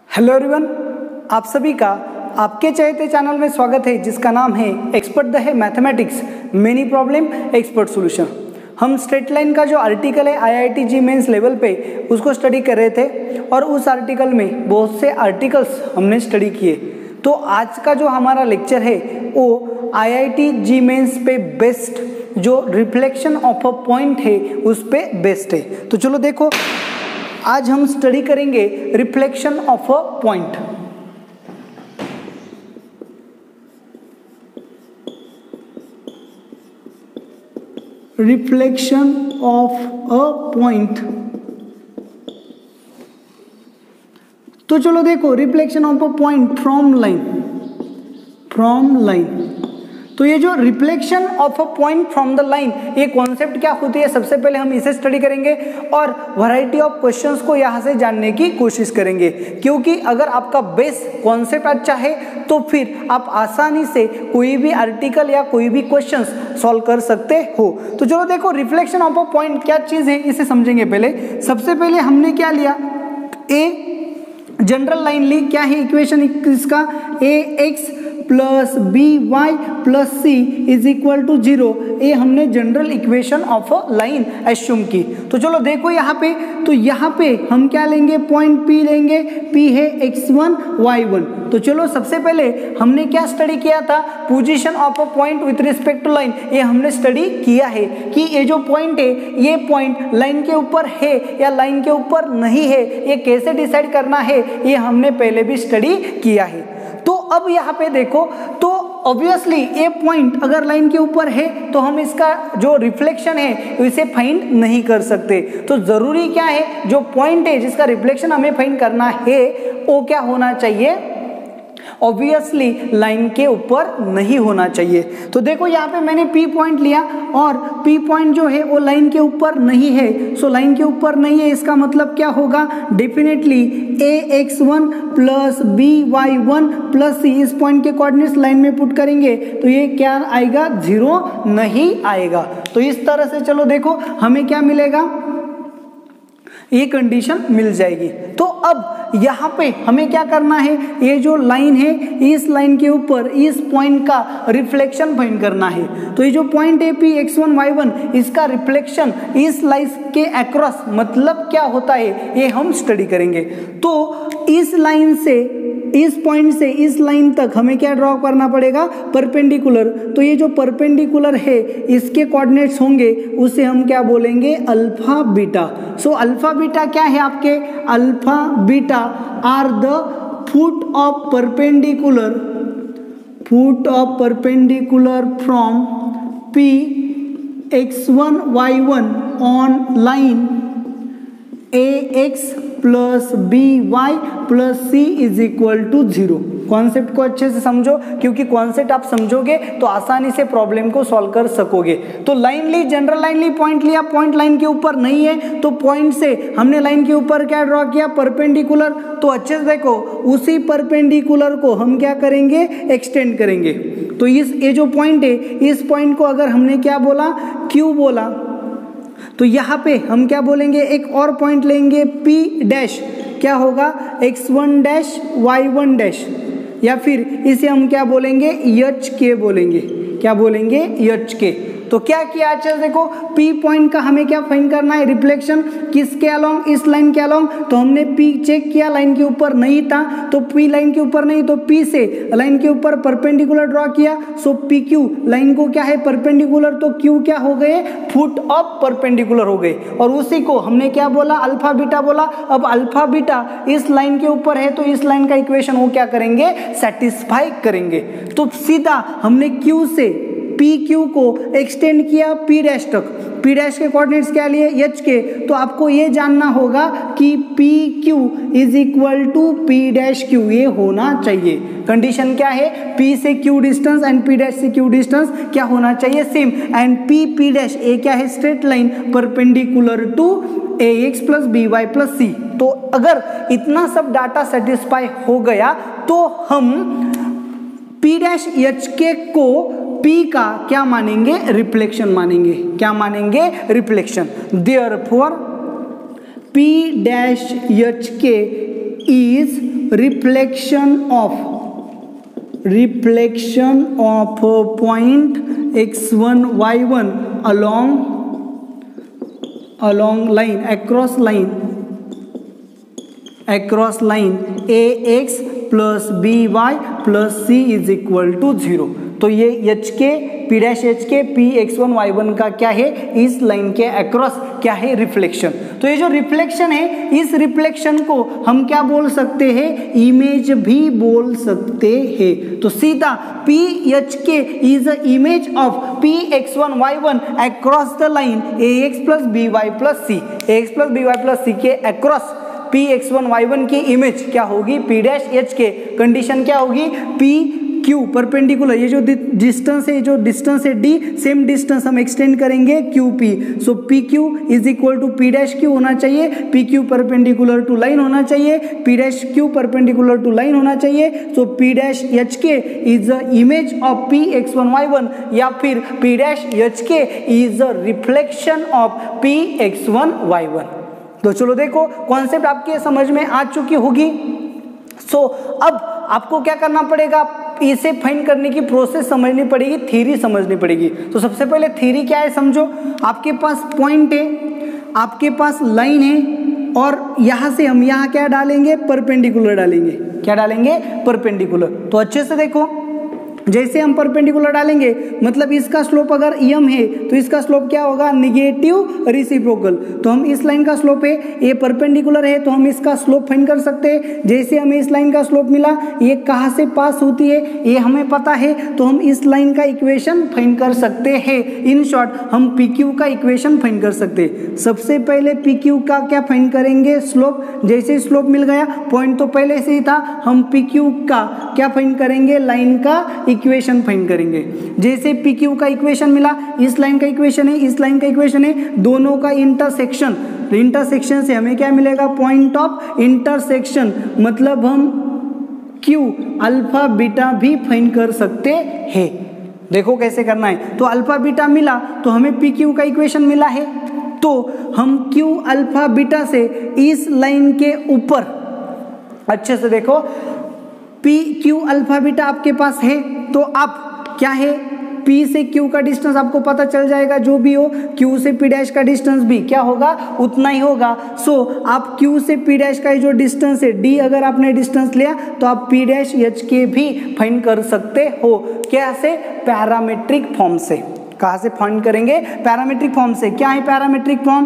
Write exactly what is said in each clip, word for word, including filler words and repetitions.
Hello everyone, आप सभी का आपके चहेते चैनल में स्वागत है जिसका नाम है एक्सपर्ट द है mathematics many problem expert solution. हम स्ट्रेट लाइन का जो आर्टिकल है आईआईटी जी मेंस लेवल पे उसको स्टडी कर रहे थे और उस आर्टिकल में बहुत से आर्टिकल्स हमने स्टडी किए। तो आज का जो हमारा लेक्चर है वो आईआईटी जी मेंस पे बेस्ट जो रिफ्लेक्शन ऑफ अ पॉइंट है उस पे बेस्ट है। तो चलो देखो, आज हम स्टडी करेंगे reflection of a point. Reflection of a point. तो चलो देखो, reflection of a point from line, from line. तो ये जो reflection of a point from the line, ये कॉन्सेप्ट क्या होती है, सबसे पहले हम इसे स्टडी करेंगे और वैरायटी ऑफ क्वेश्चंस को यहाँ से जानने की कोशिश करेंगे। क्योंकि अगर आपका बेस कॉन्सेप्ट अच्छा है तो फिर आप आसानी से कोई भी आर्टिकल या कोई भी क्वेश्चंस सॉल्व कर सकते हो। तो चलो देखो, रिफ्लेक्शन ऑफ अ पॉइंट क्या चीज़ है इसे समझेंगे। पहले सबसे पहले हमने क्या लिया, ए जनरल लाइन ली। क्या है इक्वेशन इसका, a x plus b y plus c is equal to zero. ये हमने general equation of a line assume की। तो चलो देखो यहाँ पे, तो यहाँ पे हम क्या लेंगे, पॉइंट पी लेंगे। पी है एक्स वन वाई वन। तो चलो सबसे पहले हमने क्या स्टडी किया था, position of a point with respect to line. ये हमने स्टडी किया है कि ये जो पॉइंट है ये पॉइंट लाइन के ऊपर है या लाइन के ऊपर नहीं है, ये कैसे डिसाइड करना है, ये हमने पहले भी स्टडी किया है। तो अब यहाँ पे देखो, तो ऑब्वियसली ये पॉइंट अगर लाइन के ऊपर है तो हम इसका जो रिफ्लेक्शन है इसे फाइंड नहीं कर सकते। तो जरूरी क्या है, जो पॉइंट है जिसका रिफ्लेक्शन हमें फाइंड करना है वो क्या होना चाहिए, ऑब्वियसली लाइन के ऊपर नहीं होना चाहिए। तो देखो यहाँ पे मैंने P पॉइंट लिया और P पॉइंट जो है वो लाइन के ऊपर नहीं है। सो लाइन के ऊपर नहीं है, इसका मतलब क्या होगा, definitely a x one plus b y one plus c, इस पॉइंट के कोऑर्डिनेट्स लाइन में पुट करेंगे तो ये क्या आएगा, जीरो नहीं आएगा। तो इस तरह से चलो देखो हमें क्या मिलेगा, ये कंडीशन मिल जाएगी। तो अब यहाँ पे हमें क्या करना है, ये जो लाइन है इस लाइन के ऊपर इस पॉइंट का रिफ्लेक्शन फाइंड करना है। तो ये जो पॉइंट है P x one y one, इसका रिफ्लेक्शन इस लाइन के अक्रॉस मतलब क्या होता है ये हम स्टडी करेंगे। तो इस लाइन से, इस पॉइंट से इस लाइन तक हमें क्या ड्रॉ करना पड़ेगा, परपेंडिकुलर। तो ये जो परपेंडिकुलर है इसके कोऑर्डिनेट्स होंगे उसे हम क्या बोलेंगे, alpha beta. So alpha beta क्या है आपके, alpha beta are the foot of perpendicular, foot of perpendicular from P x one y one on line a x plus b y plus c is equal to zero. Concept को अच्छे से समझो, क्योंकि concept आप समझोगे तो आसानी से प्रॉब्लम को सॉल्व कर सकोगे। तो लाइन ली, जनरल लाइन ली, पॉइंट लिया, पॉइंट लाइन के ऊपर नहीं है तो पॉइंट से हमने लाइन के ऊपर क्या ड्रॉ किया, परपेंडिकुलर। तो अच्छे से देखो, उसी परपेंडिकुलर को हम क्या करेंगे, एक्सटेंड करेंगे। तो इस ये जो पॉइंट है इस पॉइंट को अगर हमने क्या बोला, क्यू बोला, तो यहाँ पे हम क्या बोलेंगे, एक और पॉइंट लेंगे P डैश, क्या होगा x one dash y one dash, या फिर इसे हम क्या बोलेंगे, एच के बोलेंगे। क्या बोलेंगे, एच के। तो क्या किया, अच्छा देखो P पॉइंट का हमें क्या फाइंड करना है, रिफ्लेक्शन किसके अलोंग, इस लाइन के अलोंग। तो हमने P चेक किया, लाइन के ऊपर नहीं था तो P लाइन के ऊपर नहीं, तो P से लाइन के ऊपर परपेंडिकुलर ड्रॉ किया। सो पी क्यू लाइन को क्या है, परपेंडिकुलर, तो Q क्या हो गए, फुट ऑफ परपेंडिकुलर हो गए। और उसी को हमने क्या बोला, अल्फा बीटा बोला। अब अल्फा बीटा इस लाइन के ऊपर है तो इस लाइन का इक्वेशन वो क्या करेंगे, सेटिस्फाई करेंगे। तो सीधा हमने Q से पी क्यू को एक्सटेंड किया पी डैश तक। पी डैश के कोऑर्डिनेट्स क्या लिए, एच के। तो आपको ये जानना होगा कि P Q is equal to P dash Q, ये होना चाहिए। कंडीशन क्या है, पी से Q distance and P dash से क्यू डिस्टेंस क्या होना चाहिए, same. And P P dash a क्या है, straight line perpendicular to a x plus b y plus c. तो अगर इतना सब डाटा सेटिस्फाई हो गया तो हम पी डैश एच के को P का क्या मानेंगे, रिफ्लेक्शन मानेंगे। क्या मानेंगे, reflection. Therefore P dash h k is reflection of reflection of point x one y one along along line across line across line a x plus b y plus c is equal to zero. तो ये h k P dash h k P x one y one का क्या है, इस line के across क्या है, reflection. तो ये जो रिफ्लेक्शन है, इस रिफ्लेक्शन को हम क्या बोल सकते हैं, इमेज भी बोल सकते हैं। तो सीधा P h k is a image of P x one y one across the line a x plus b y plus c. A x plus b y plus c के across P x one y one की image क्या होगी, P dash h k. Condition क्या होगी, P Q perpendicular, ये जो distance है, जो डिस्टेंस है डी, सेम डिस्टेंस हम एक्सटेंड करेंगे Q P. So P Q is equal to P dash Q होना चाहिए, P Q perpendicular to line होना चाहिए, P dash Q perpendicular to line होना चाहिए। So P dash h k is a image of P x one y one, या फिर P dash h k is a reflection of P x one y one. तो चलो देखो, concept आपके समझ में आ चुकी होगी। सो so, अब आपको क्या करना पड़ेगा, इसे फाइंड करने की प्रोसेस समझनी पड़ेगी, थ्योरी समझनी पड़ेगी। तो सबसे पहले थ्योरी क्या है समझो। आपके पास पॉइंट है, आपके पास लाइन है, और यहां से हम यहां क्या डालेंगे, परपेंडिकुलर डालेंगे। क्या डालेंगे, परपेंडिकुलर। तो अच्छे से देखो, जैसे हम परपेंडिकुलर डालेंगे मतलब इसका स्लोप अगर एम है तो इसका स्लोप क्या होगा, निगेटिव रेसिप्रोकल। तो हम इस लाइन का स्लोप है, ये परपेंडिकुलर है, तो हम इसका स्लोप फाइंड कर सकते हैं। जैसे हमें इस लाइन का स्लोप मिला, ये कहाँ से पास होती है ये हमें पता है, तो हम इस लाइन का इक्वेशन फाइंड कर सकते हैं। इन शॉर्ट हम पी क्यू का इक्वेशन फाइंड कर सकते हैं। सबसे पहले पी क्यू का क्या फाइंड करेंगे, स्लोप। जैसे स्लोप मिल गया, पॉइंट तो पहले से ही था, हम पी क्यू का क्या फाइंड करेंगे, लाइन का इक्वेशन फाइंड करेंगे। जैसे पी क्यू का इक्वेशन मिला, इस लाइन का इक्वेशन है, इस लाइन का इक्वेशन है, दोनों का इंटरसेक्शन। इंटरसेक्शन से हमें क्या मिलेगा, पॉइंट ऑफ इंटरसेक्शन। मतलब हम क्यू अल्फा बीटा भी फाइंड कर सकते हैं। देखो कैसे करना है। तो अल्फा बीटा मिला तो हमें पी क्यू का इक्वेशन मिला है, तो हम क्यू अल्फा बीटा से इस लाइन के ऊपर अच्छे से देखो, पी क्यू अल्फा बीटा आपके पास है, तो आप क्या है, P से Q का डिस्टेंस आपको पता चल जाएगा, जो भी हो। Q से P डैश का डिस्टेंस भी क्या होगा, उतना ही होगा। सो so, आप Q से P डैश का जो डिस्टेंस है D, अगर आपने डिस्टेंस लिया तो आप P डैश H के भी फाइंड कर सकते हो। कैसे, पैरामीट्रिक फॉर्म से। कहाँ से फाइंड करेंगे, पैरामीट्रिक फॉर्म से। क्या है parametric form,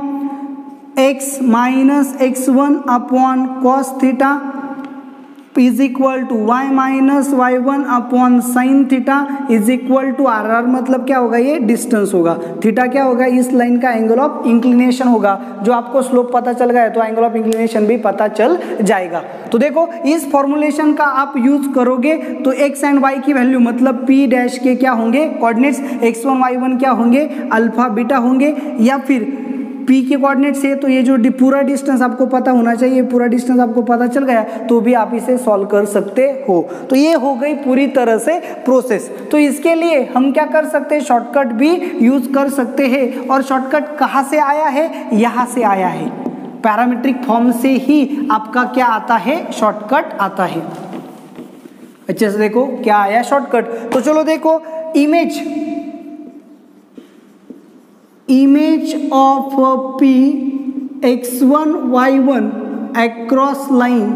x minus x one upon cos theta is equal to y minus y one upon sine theta is equal to r. R मतलब क्या होगा, ये डिस्टेंस होगा। थीटा क्या होगा, इस लाइन का एंगल ऑफ इंक्लिनेशन होगा। जो आपको स्लोप पता चल गया है तो एंगल ऑफ इंक्लिनेशन भी पता चल जाएगा। तो देखो, इस फॉर्मुलेशन का आप यूज करोगे तो एक्स एंड वाई की वैल्यू मतलब पी डैश के क्या होंगे, coordinates x one y one क्या होंगे, अल्फा बीटा होंगे। या फिर P के कोऑर्डिनेट्स है तो ये जो पूरा डिस्टेंस आपको पता होना चाहिए, पूरा डिस्टेंस आपको पता चल गया तो भी आप इसे सॉल्व कर सकते हो। तो ये हो गई पूरी तरह से प्रोसेस। तो इसके लिए हम क्या कर सकते हैं, शॉर्टकट भी यूज कर सकते हैं। और शॉर्टकट कहाँ से आया है, यहाँ से आया है, पैरामीट्रिक फॉर्म से ही आपका क्या आता है, शॉर्टकट आता है। अच्छे से देखो क्या आया शॉर्टकट। तो चलो देखो, image image of P x one y one across line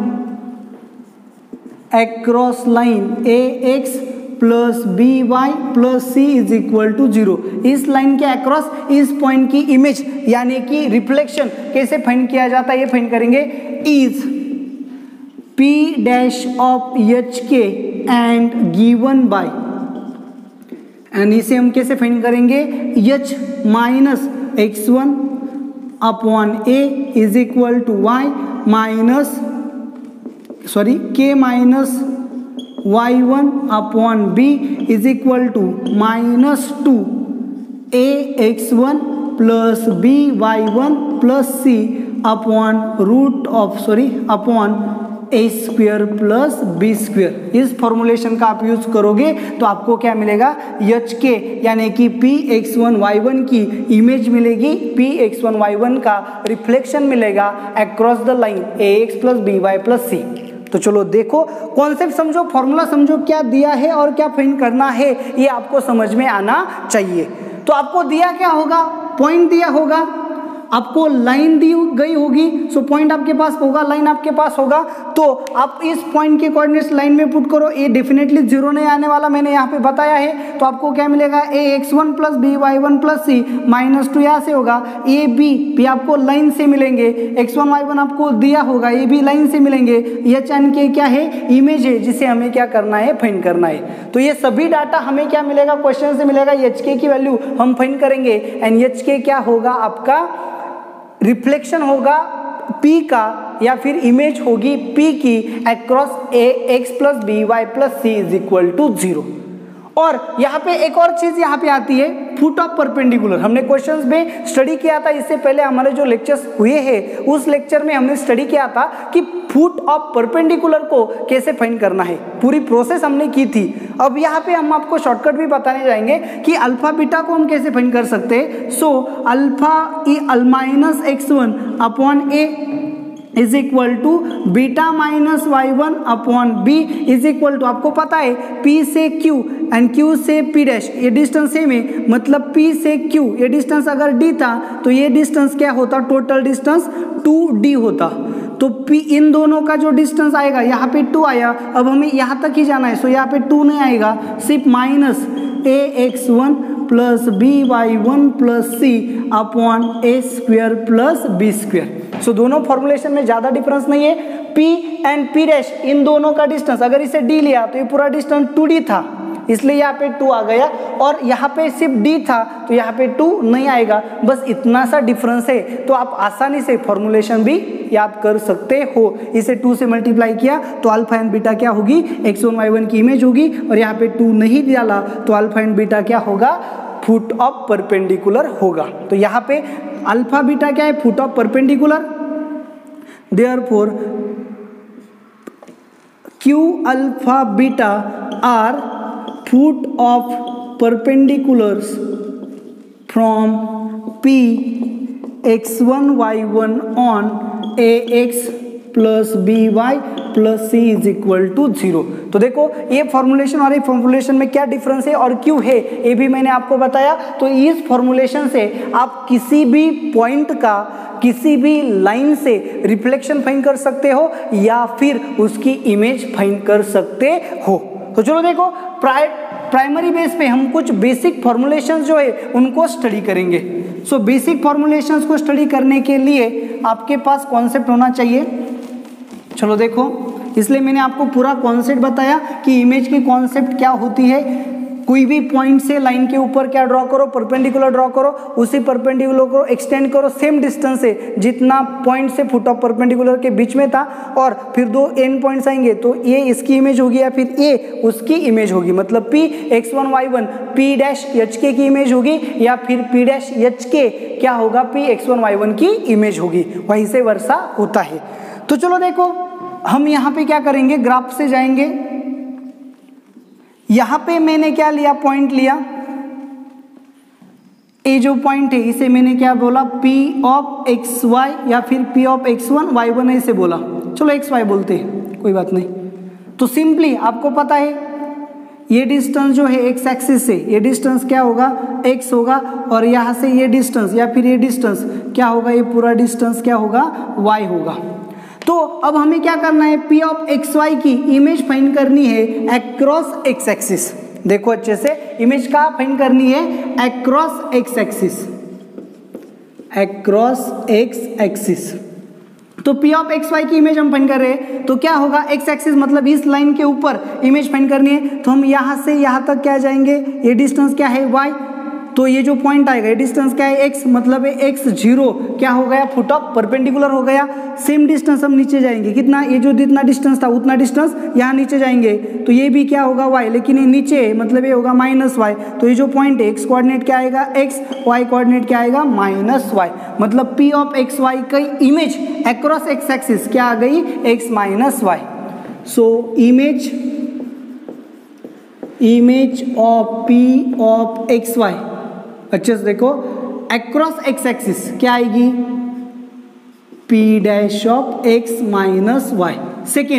across line ax plus b y plus c is equal to zero. इस लाइन के अक्रॉस इस पॉइंट की इमेज यानी कि रिफ्लेक्शन कैसे फाइंड किया जाता है, ये फाइंड करेंगे। Is P dash of h k and given by, and इसे हम कैसे फाइंड करेंगे, h minus x one upon a is equal to y minus sorry k minus y one upon b is equal to minus two a x one plus b y one plus c upon root of sorry upon a square plus b square. इस formulation का आप use करोगे तो आपको क्या मिलेगा, H k यानी कि P x one y one की इमेज मिलेगी, P x one y one का रिफ्लेक्शन मिलेगा across the line a x plus b y plus c. तो चलो देखो, कॉन्सेप्ट समझो, फॉर्मूला समझो, क्या दिया है और क्या फाइंड करना है ये आपको समझ में आना चाहिए। तो आपको दिया क्या होगा, पॉइंट दिया होगा, आपको लाइन दी गई होगी, सो पॉइंट आपके पास होगा, लाइन आपके पास होगा, तो आप इस पॉइंट के कोऑर्डिनेट्स लाइन में पुट करो, ये डेफिनेटली जीरो नहीं आने वाला, मैंने यहाँ पे बताया है। तो आपको क्या मिलेगा, a x one plus b y one plus c minus two यहाँ से होगा, ए बी भी आपको लाइन से मिलेंगे, एक्स वन वाई वन आपको दिया होगा, ए बी लाइन से मिलेंगे, एच एन के क्या है, इमेज है, जिसे हमें क्या करना है, फाइंड करना है। तो ये सभी डाटा हमें क्या मिलेगा, क्वेश्चन से मिलेगा, एच के की वैल्यू हम फाइंड करेंगे, एंड एच के क्या होगा, आपका रिफ्लेक्शन होगा P का, या फिर इमेज होगी P की across a x plus b y plus c is equal to zero. और यहाँ पे एक और चीज यहाँ पे आती है, फुट ऑफ परपेंडिकुलर। हमने क्वेश्चंस में स्टडी किया था, इससे पहले हमारे जो लेक्चर्स हुए हैं उस लेक्चर में हमने स्टडी किया था कि फुट ऑफ परपेंडिकुलर को कैसे फाइंड करना है, पूरी प्रोसेस हमने की थी। अब यहाँ पे हम आपको शॉर्टकट भी बताने जाएंगे कि अल्फा बीटा को हम कैसे फाइंड कर सकते हैं। So alpha equal minus x one upon a is equal to beta minus y one upon b is equal to, आपको पता है P से Q एंड Q से P डैश, ये डिस्टेंस सेम है, मतलब P से Q ये डिस्टेंस अगर D था तो ये डिस्टेंस क्या होता, टोटल डिस्टेंस टू डी होता। तो P इन दोनों का जो डिस्टेंस आएगा, यहाँ पे टू आया, अब हमें यहाँ तक ही जाना है, सो यहाँ पे टू नहीं आएगा, सिर्फ minus a x one plus b y one plus c upon a square plus b square. So दोनों फॉर्मुलेशन में ज्यादा डिफरेंस नहीं है। P एंड P डैश इन दोनों का डिस्टेंस, अगर इसे D लिया तो ये पूरा डिस्टेंस टू डी था, इसलिए यहाँ पे टू आ गया, और यहाँ पे सिर्फ D था तो यहाँ पे टू नहीं आएगा, बस इतना सा डिफरेंस है। तो आप आसानी से फॉर्मुलेशन भी याद कर सकते हो। इसे टू से मल्टीप्लाई किया तो अल्फा एंड बीटा क्या होगी, एक्स वन वाई वन की इमेज होगी, और यहाँ पे टू नहीं डाला तो अल्फा एंड बीटा क्या होगा, फुट ऑफ परपेंडिकुलर होगा। तो यहाँ पे अल्फा बीटा क्या है, foot of perpendicular. Therefore Q alpha beta are foot of perpendiculars from P x one y one on ax plus by plus c is equal to zero. तो देखो ये formulation और ये फॉर्मुलेशन में क्या difference है और क्यों है ये भी मैंने आपको बताया। तो इस फॉर्मुलेशन से आप किसी भी पॉइंट का, किसी भी लाइन से रिफ्लेक्शन फाइंड कर सकते हो या फिर उसकी इमेज फाइंड कर सकते हो। तो चलो देखो, प्राय प्राइमरी बेस पे हम कुछ बेसिक फॉर्मुलेशंस जो है उनको स्टडी करेंगे। सो बेसिक फॉर्मुलेशंस को स्टडी करने के लिए आपके पास कॉन्सेप्ट होना चाहिए। चलो देखो, इसलिए मैंने आपको पूरा कॉन्सेप्ट बताया कि इमेज की कॉन्सेप्ट क्या होती है। कोई भी पॉइंट से लाइन के ऊपर क्या ड्रॉ करो, परपेंडिकुलर ड्रॉ करो, उसी परपेंडिकुलर को एक्सटेंड करो सेम डिस्टेंस से जितना पॉइंट से फुट ऑफ परपेंडिकुलर के बीच में था, और फिर दो एंड पॉइंट्स आएंगे तो ये इसकी इमेज होगी या फिर ये उसकी इमेज होगी। मतलब P x one y one P dash h k की इमेज होगी या फिर P डैश एच के क्या होगा, P x one y one की इमेज होगी। वहीं से वर्षा होता है। तो चलो देखो, हम यहाँ पे क्या करेंगे, ग्राफ से जाएंगे। यहां पे मैंने क्या लिया, पॉइंट लिया, ये जो पॉइंट है इसे मैंने क्या बोला, P ऑफ एक्स वाई या फिर P of x one y one ऐसे बोला। चलो एक्स वाई बोलते हैं, कोई बात नहीं। तो सिंपली आपको पता है ये डिस्टेंस जो है एक्स एक्सिस से, ये डिस्टेंस क्या होगा, x होगा, और यहां से ये डिस्टेंस या फिर ये डिस्टेंस क्या होगा, ये पूरा डिस्टेंस क्या होगा, y होगा। तो अब हमें क्या करना है, P ऑफ एक्स वाई की इमेज फाइंड करनी है अक्रॉस एक्स एक्सिस। देखो अच्छे से, इमेज का फाइंड करनी है across x axis, across x axis. तो P ऑफ एक्स वाई की इमेज हम फाइंड कर रहे हैं, तो क्या होगा, एक्स एक्सिस मतलब इस लाइन के ऊपर इमेज फाइंड करनी है। तो हम यहां से यहां तक क्या जाएंगे, ये डिस्टेंस क्या है, y, तो ये जो पॉइंट आएगा ये डिस्टेंस क्या है, x, मतलब है x जीरो क्या हो गया, फुट ऑफ परपेंडिकुलर हो गया। सेम डिस्टेंस हम नीचे जाएंगे, कितना, ये जो जितना डिस्टेंस था उतना डिस्टेंस यहाँ नीचे जाएंगे, तो ये भी क्या होगा y, लेकिन ये नीचे है मतलब ये होगा माइनस वाई। तो ये जो पॉइंट है x कोऑर्डिनेट क्या आएगा x, y कोऑर्डिनेट क्या आएगा माइनस वाई। मतलब P ऑफ एक्स वाई की इमेज अक्रॉस एक्स एक्सिस क्या आ गई, x minus y. So image image of P of x y, अच्छे से देखो, अक्रॉस एक्स एक्सिस क्या आएगी, P dash of x minus y. Second,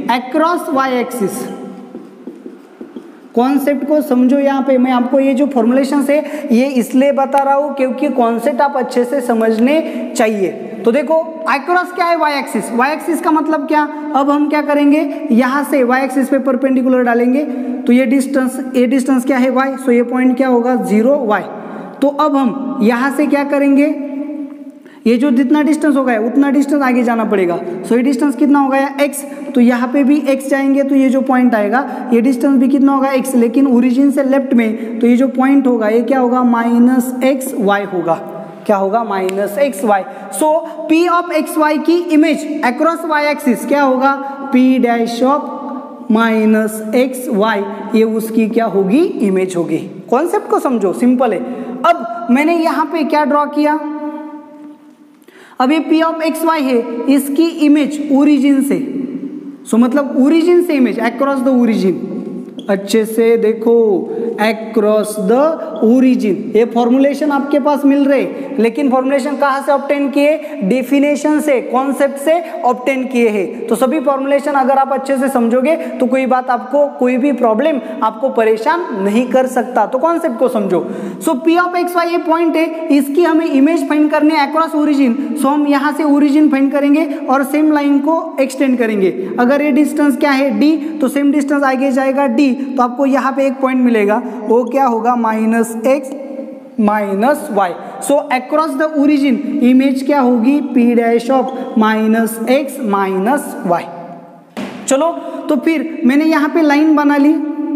across y axis. Concept को समझो। यहाँ पे मैं आपको ये जो फॉर्मुलेशन है ये इसलिए बता रहा हूँ क्योंकि कॉन्सेप्ट आप अच्छे से समझने चाहिए। तो देखो अक्रॉस क्या है, वाई एक्सिस। वाई एक्सिस का मतलब क्या, अब हम क्या करेंगे, यहाँ से वाई एक्सिस पे परपेंडिकुलर डालेंगे तो ये डिस्टेंस, ये डिस्टेंस क्या है वाई, सो ये पॉइंट क्या होगा जीरो वाई। तो अब हम यहाँ से क्या करेंगे, ये जो जितना डिस्टेंस हो गया उतना डिस्टेंस आगे जाना पड़ेगा। सो ये डिस्टेंस कितना हो गया एक्स, तो यहाँ पे भी एक्स जाएंगे तो ये जो पॉइंट आएगा ये डिस्टेंस भी कितना होगा एक्स, लेकिन ओरिजिन से लेफ्ट में तो ये जो पॉइंट होगा ये क्या होगा माइनस एक्स वाई होगा। क्या होगा minus x y. So P of x y की इमेज अक्रॉस वाई एक्सिस क्या होगा, P dash of minus x y, ये उसकी क्या होगी इमेज होगी। कॉन्सेप्ट को समझो, सिंपल है। अब मैंने यहाँ पे क्या ड्रॉ किया, अब ये पी ऑफ एक्स वाई है, इसकी इमेज ओरिजिन से, सो so, मतलब ओरिजिन से इमेज अक्रॉस द ओरिजिन, अच्छे से देखो अक्रॉस द ओरिजिन। ये फॉर्मुलेशन आपके पास मिल रहे, लेकिन फॉर्मुलेशन कहाँ से ऑब्टेन किए, डेफिनेशन से, कॉन्सेप्ट से ऑब्टेन किए हैं। तो सभी फॉर्मुलेशन अगर आप अच्छे से समझोगे तो कोई बात आपको, कोई भी प्रॉब्लम आपको परेशान नहीं कर सकता। तो कॉन्सेप्ट को समझो। So P of x y ये पॉइंट है, इसकी हमें इमेज फाइंड करनी है अक्रॉस ओरिजिन। सो हम यहाँ से ओरिजिन फाइंड करेंगे और सेम लाइन को एक्सटेंड करेंगे। अगर ये डिस्टेंस क्या है डी, तो सेम डिस्टेंस आगे जाएगा डी, तो आपको यहाँ पे एक पॉइंट मिलेगा, वो क्या होगा minus x minus y. So across the origin image क्या होगी, P dash of minus x minus y. चलो तो फिर मैंने यहाँ पे लाइन बना ली।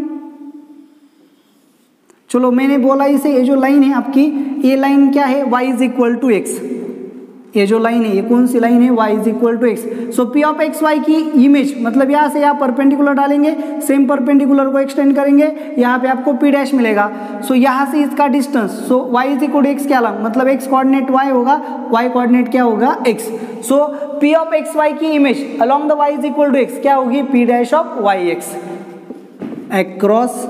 चलो मैंने बोला इसे, ये जो लाइन है आपकी, ये लाइन क्या है, y is equal to x. ये जो लाइन है ये कौन सी लाइन है, y is equal to x. So P of x y की इमेज, मतलब यहाँ से यहाँ परपेंडिकुलर डालेंगे, सेम परपेंडिकुलर को एक्सटेंड करेंगे, यहाँ पे आपको p डैश मिलेगा। सो यहाँ से इसका distance, so y is equal to x क्या ला, मतलब x कोऑर्डिनेट y होगा, y कोऑर्डिनेट क्या होगा x। So p of x y की image along the y is equal to x क्या होगी, p dash of y x across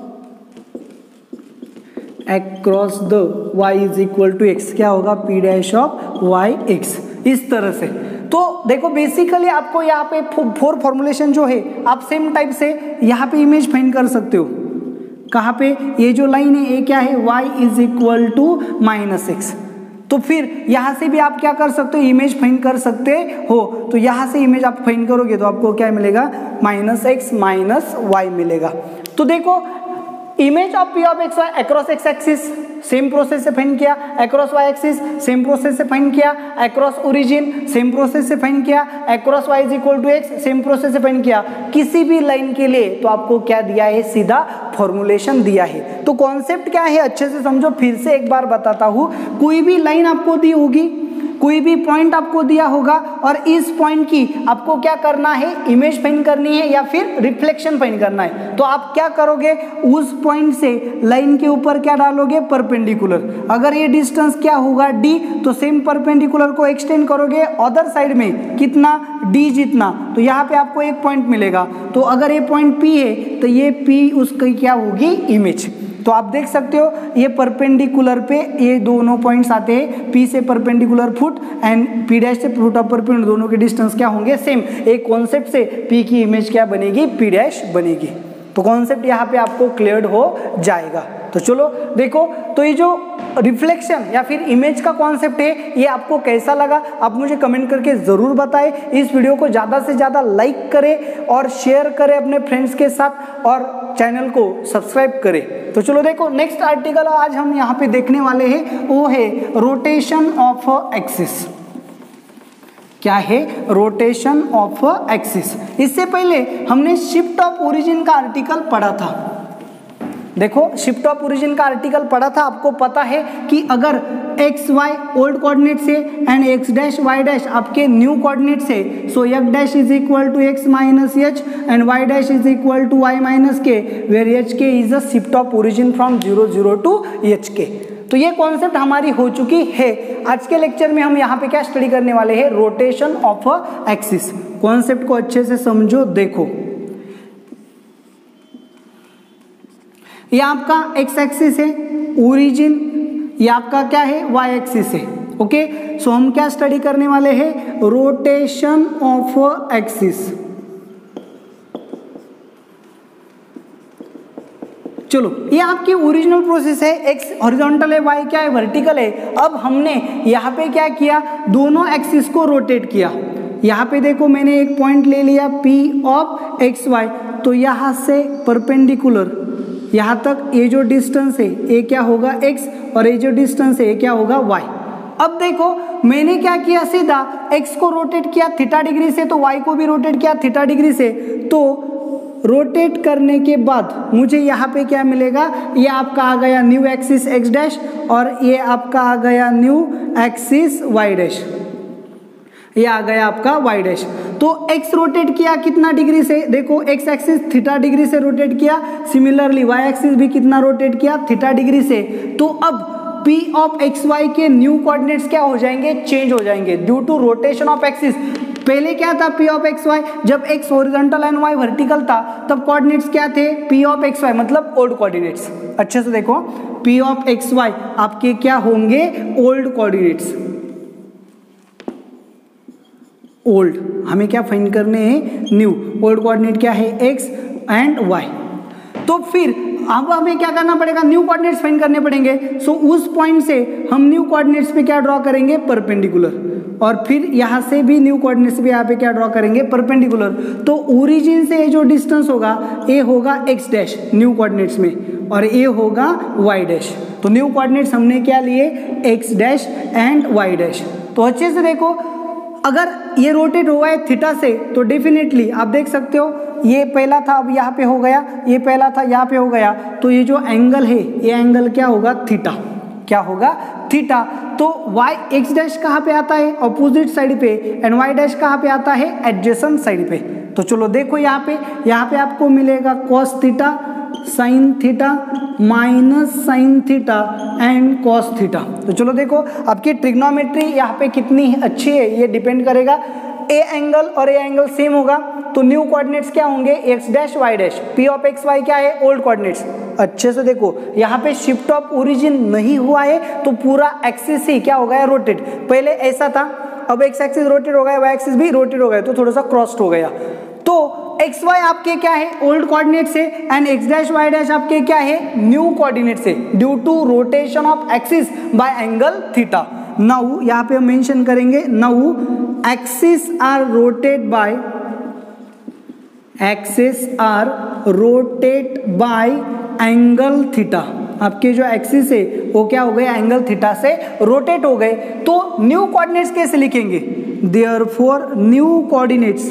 across the y is equal to x क्या होगा, p dash of y x. इस तरह से तो देखो बेसिकली आपको यहाँ पे फोर फॉर्मुलेशन जो है आप सेम टाइप से यहाँ पे इमेज फाइंड कर सकते हो। कहाँ पे, ये जो लाइन है ये क्या है, y is equal to minus x. तो फिर यहाँ से भी आप क्या कर सकते हो, इमेज फाइंड कर सकते हो। तो यहाँ से इमेज आप फाइंड करोगे तो आपको क्या मिलेगा, माइनस एक्स माइनस वाई मिलेगा। तो देखो image of P of x y across x axis same process से फाइंड किया, across y axis same process से फाइंड किया, अक्रॉस ओरिजिन सेम प्रोसेस से फाइंड किया, across y is equal to x same process से find किया। किसी भी लाइन के लिए तो आपको क्या दिया है, सीधा फॉर्मुलेशन दिया है। तो कॉन्सेप्ट क्या है अच्छे से समझो, फिर से एक बार बताता हूँ। कोई भी लाइन आपको दी होगी, कोई भी पॉइंट आपको दिया होगा और इस पॉइंट की आपको क्या करना है, इमेज फाइंड करनी है या फिर रिफ्लेक्शन फाइंड करना है। तो आप क्या करोगे, उस पॉइंट से लाइन के ऊपर क्या डालोगे, परपेंडिकुलर। अगर ये डिस्टेंस क्या होगा d, तो सेम परपेंडिकुलर को एक्सटेंड करोगे अदर साइड में कितना, d जितना, तो यहाँ पे आपको एक पॉइंट मिलेगा। तो अगर ये पॉइंट p है तो ये p उसकी क्या होगी, इमेज। तो आप देख सकते हो ये परपेंडिकुलर पे ये दोनों पॉइंट्स आते हैं, P से perpendicular foot and P dash से फुट ऑफ परपेंडिकुलर, दोनों के डिस्टेंस क्या होंगे, सेम। एक कॉन्सेप्ट से P की इमेज क्या बनेगी, P डैश बनेगी। तो कॉन्सेप्ट यहाँ पे आपको क्लियर हो जाएगा। तो चलो देखो, तो ये जो रिफ्लेक्शन या फिर इमेज का कॉन्सेप्ट है ये आपको कैसा लगा आप मुझे कमेंट करके ज़रूर बताएं। इस वीडियो को ज़्यादा से ज़्यादा लाइक करें और शेयर करें अपने फ्रेंड्स के साथ और चैनल को सब्सक्राइब करें। तो चलो देखो नेक्स्ट आर्टिकल आज हम यहाँ पे देखने वाले हैं, वो है रोटेशन ऑफ एक्सिस। क्या है, रोटेशन ऑफ एक्सिस। इससे पहले हमने शिफ्ट ऑफ ओरिजिन का आर्टिकल पढ़ा था। देखो शिफ्ट ऑफ ओरिजिन का आर्टिकल पढ़ा था, आपको पता है कि अगर एक्स वाई ओल्ड कोऑर्डिनेट से and x dash y dash आपके न्यू कोऑर्डिनेट से, so x dash is equal to x minus h and y dash is equal to y minus k, where h k is a shift of origin from zero zero to h के। तो ये concept हमारी हो चुकी है। आज के lecture में हम यहाँ पे क्या स्टडी करने वाले हैं, रोटेशन ऑफ एक्सिस। कॉन्सेप्ट को अच्छे से समझो। देखो ये आपका एक्स एक्सिस है, ओरिजिन ये आपका क्या है, वाई एक्सिस है। ओके, सो हम क्या स्टडी करने वाले हैं, रोटेशन ऑफ एक्सिस। चलो ये आपकी ओरिजिनल प्रोसेस है, एक्स हॉरिजॉन्टल है, वाई क्या है वर्टिकल है। अब हमने यहाँ पे क्या किया, दोनों एक्सिस को रोटेट किया। यहाँ पे देखो मैंने एक पॉइंट ले लिया पी ऑफ एक्स वाई, तो यहाँ से परपेंडिकुलर यहाँ तक ये जो डिस्टेंस है ये क्या होगा x और ये जो डिस्टेंस है ये क्या होगा y। अब देखो मैंने क्या किया, सीधा x को रोटेट किया थीटा डिग्री से, तो y को भी रोटेट किया थीटा डिग्री से। तो रोटेट करने के बाद मुझे यहाँ पे क्या मिलेगा, ये आपका आ गया न्यू एक्सिस x डैश और ये आपका आ गया न्यू एक्सिस y डैश, ये आ गया आपका y डैश। तो x रोटेट किया कितना डिग्री से, देखो x एक्सिस थीटा डिग्री से रोटेट किया, सिमिलरली y एक्सिस भी कितना रोटेट किया थीटा डिग्री से। तो अब p ऑफ एक्स वाई के न्यू कोऑर्डिनेट्स क्या हो जाएंगे, चेंज हो जाएंगे due to rotation of axis. पहले क्या था p ऑफ एक्स वाई, जब x horizontal and y vertical था तब कोऑर्डिनेट्स क्या थे, p ऑफ एक्स वाई मतलब ओल्ड कोऑर्डिनेट्स। अच्छे से देखो p ऑफ एक्स वाई आपके क्या होंगे, ओल्ड कोऑर्डिनेट्स। ओल्ड हमें क्या फाइंड करने हैं, न्यू। ओल्ड कोऑर्डिनेट क्या है, x एंड y। तो फिर अब हमें क्या करना पड़ेगा, न्यू कोऑर्डिनेट्स फाइंड करने पड़ेंगे। सो so, उस पॉइंट से हम न्यू कोऑर्डिनेट्स पे क्या ड्रॉ करेंगे, परपेंडिकुलर, और फिर यहाँ से भी न्यू कोऑर्डिनेट्स पे यहाँ पे क्या ड्रॉ करेंगे, परपेंडिकुलर। तो ओरिजिन से जो डिस्टेंस होगा ये होगा x डैश न्यू कोऑर्डिनेट्स में, और ये होगा y डैश। तो न्यू कोऑर्डिनेट्स हमने क्या लिए, x dash and y dash. तो अच्छे से देखो, अगर ये रोटेट हुआ है थीटा से तो डेफिनेटली आप देख सकते हो ये पहला था अब यहाँ पे हो गया, ये पहला था यहाँ पे हो गया, तो ये जो एंगल है ये एंगल क्या होगा, थीटा। क्या होगा, थीटा। तो y x डैश कहाँ पे आता है, अपोजिट साइड पे, एंड y डैश कहाँ पे आता है, एडजेसेंट साइड पे। तो चलो देखो यहाँ पे यहाँ पे आपको मिलेगा cos theta sine theta minus sine theta and cos theta. तो चलो देखो आपकी ट्रिग्नोमेट्री यहाँ पे कितनी अच्छी है ये डिपेंड करेगा। ए एंगल और ए एंगल सेम होगा तो न्यू कोऑर्डिनेट्स क्या होंगे, x dash y dash. P of x y क्या है, ओल्ड कोऑर्डिनेट्स। अच्छे से देखो यहाँ पे शिफ्ट ऑफ ओरिजिन नहीं हुआ है तो पूरा एक्सिस ही क्या हो गया, रोटेट। पहले ऐसा था, अब एक्स एक्सिस रोटेट हो गया, वाई एक्सिस भी रोटेट हो गया, तो थोड़ा सा क्रॉस्ड हो गया। तो एक्स वाई आपके क्या है, ओल्ड कोऑर्डिनेट्स है, and x dash y dash आपके क्या है, न्यू कोऑर्डिनेट्स है due to rotation of axis by angle theta. Now यहाँ पे हम मेंशन करेंगे, now axis are rotate by axis are rotate by angle theta. आपके जो एक्सिस है वो क्या हो गए, एंगल थीटा से रोटेट हो गए। तो न्यू कोऑर्डिनेट्स कैसे लिखेंगे, therefore new coordinates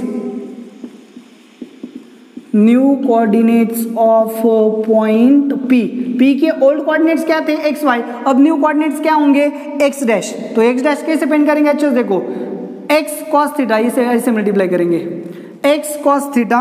new coordinates of point P। P के ओल्ड कोऑर्डिनेट्स क्या थे, एक्स वाई, अब न्यू कोऑर्डिनेट्स क्या होंगे, एक्स डैश। तो एक्स डैश कैसे पेंट करेंगे, अच्छे से देखो, एक्स कॉस थीटा इसे ऐसे मल्टीप्लाई करेंगे, x cos theta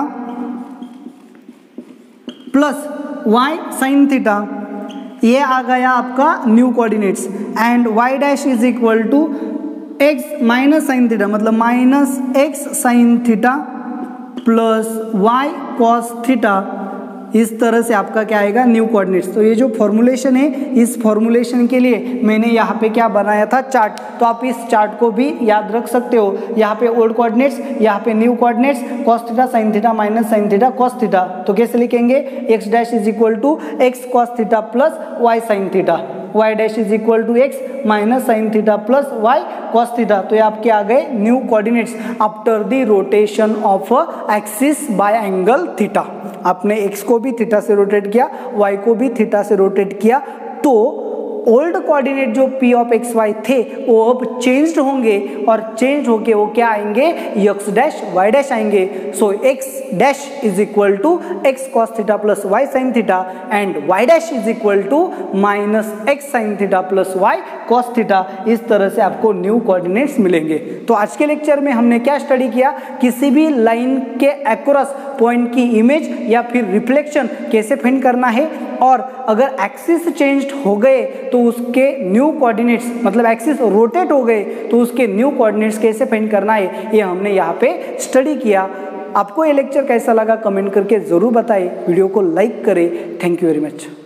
plus y sine theta, ये आ गया आपका new coordinates, and y dash is equal to x minus sine theta, मतलब minus x sine theta plus y cos theta. इस तरह से आपका क्या आएगा, न्यू कोऑर्डिनेट्स। तो ये जो फॉर्मूलेशन है, इस फॉर्मूलेशन के लिए मैंने यहाँ पे क्या बनाया था, चार्ट। तो आप इस चार्ट को भी याद रख सकते हो। यहाँ पे ओल्ड कोऑर्डिनेट्स, यहाँ पे new coordinates, cos theta sine theta minus sine theta cos theta. तो कैसे लिखेंगे, x dash is equal to x cos theta plus y sine theta, y dash is equal to x minus sine theta plus y cos theta. तो ये आपके आ गए new coordinates after the rotation of axis by angle theta. आपने x को भी theta से rotate किया, y को भी थीटा से रोटेट किया, तो ओल्ड कोऑर्डिनेट जो p ऑफ एक्स वाई थे वो अब चेंज्ड होंगे, और चेंज होके वो क्या आएंगे, x डैश y डैश आएंगे। So x dash is equal to x cos theta plus y sine theta, and y dash is equal to minus x sine theta plus y cos theta. इस तरह से आपको new coordinates मिलेंगे। तो आज के lecture में हमने क्या स्टडी किया, किसी भी लाइन के अक्रॉस पॉइंट की इमेज या फिर रिफ्लेक्शन कैसे फाइंड करना है, और अगर एक्सिस चेंज्ड हो गए तो उसके न्यू कोऑर्डिनेट्स, मतलब एक्सिस रोटेट हो गए तो उसके न्यू कोऑर्डिनेट्स कैसे फाइंड करना है, ये हमने यहाँ पे स्टडी किया। आपको ये लेक्चर कैसा लगा कमेंट करके ज़रूर बताएं, वीडियो को लाइक करें। Thank you very much.